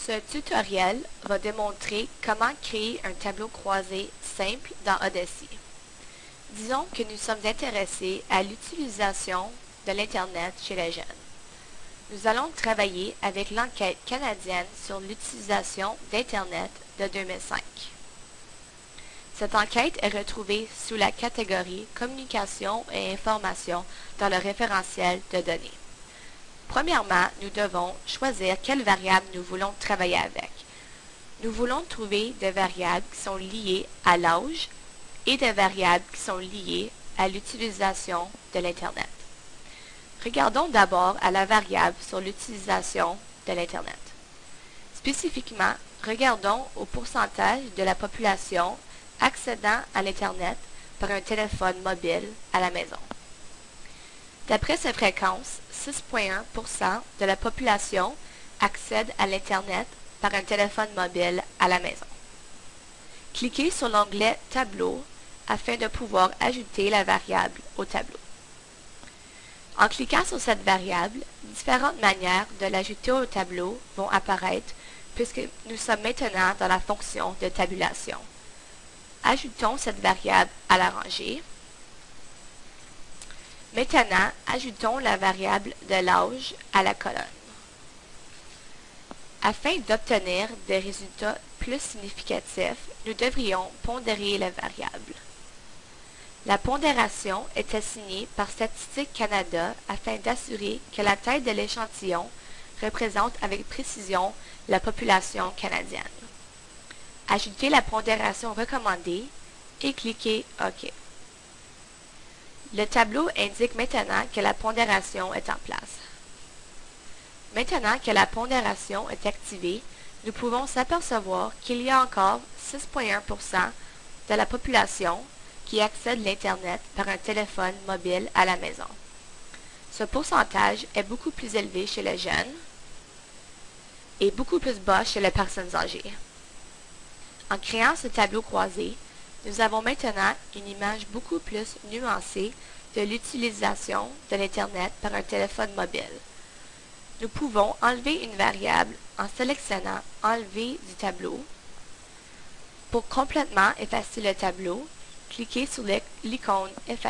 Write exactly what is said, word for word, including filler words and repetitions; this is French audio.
Ce tutoriel va démontrer comment créer un tableau croisé simple dans Odyssey. Disons que nous sommes intéressés à l'utilisation de l'Internet chez les jeunes. Nous allons travailler avec l'enquête canadienne sur l'utilisation d'Internet de deux mille cinq. Cette enquête est retrouvée sous la catégorie Communication et information dans le référentiel de données. Premièrement, nous devons choisir quelles variables nous voulons travailler avec. Nous voulons trouver des variables qui sont liées à l'âge et des variables qui sont liées à l'utilisation de l'Internet. Regardons d'abord à la variable sur l'utilisation de l'Internet. Spécifiquement, regardons au pourcentage de la population accédant à l'Internet par un téléphone mobile à la maison. D'après ces fréquences, six virgule un pour cent de la population accède à l'Internet par un téléphone mobile à la maison. Cliquez sur l'onglet « Tableau » afin de pouvoir ajouter la variable au tableau. En cliquant sur cette variable, différentes manières de l'ajouter au tableau vont apparaître puisque nous sommes maintenant dans la fonction de tabulation. Ajoutons cette variable à la rangée. Maintenant, ajoutons la variable de l'âge à la colonne. Afin d'obtenir des résultats plus significatifs, nous devrions pondérer les variables. La pondération est assignée par Statistique Canada afin d'assurer que la taille de l'échantillon représente avec précision la population canadienne. Ajoutez la pondération recommandée et cliquez OK. Le tableau indique maintenant que la pondération est en place. Maintenant que la pondération est activée, nous pouvons s'apercevoir qu'il y a encore six virgule un pour cent de la population qui accède à l'Internet par un téléphone mobile à la maison. Ce pourcentage est beaucoup plus élevé chez les jeunes et beaucoup plus bas chez les personnes âgées. En créant ce tableau croisé, nous avons maintenant une image beaucoup plus nuancée de l'utilisation de l'Internet par un téléphone mobile. Nous pouvons enlever une variable en sélectionnant « Enlever du tableau ». Pour complètement effacer le tableau, cliquez sur l'icône « Effacer ».